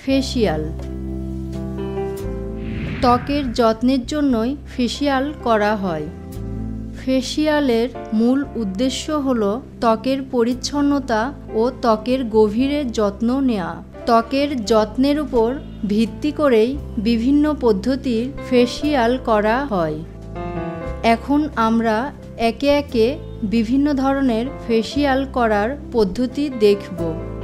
Facial. ত্বকের যত্নের জন্যই ফেসিয়াল করা হয়। ফেসিয়ালের মূল উদ্দেশ্য হল ত্বকের পরিচ্ছন্নতা ও ত্বকের গভীরে যত্ন নেওয়া। ত্বকের যত্নের উপর ভিত্তি করেই বিভিন্ন পদ্ধতির ফেসিয়াল করা হয়। এখন আমরা একে একে বিভিন্ন ধরনের ফেসিয়াল করার পদ্ধতি দেখব।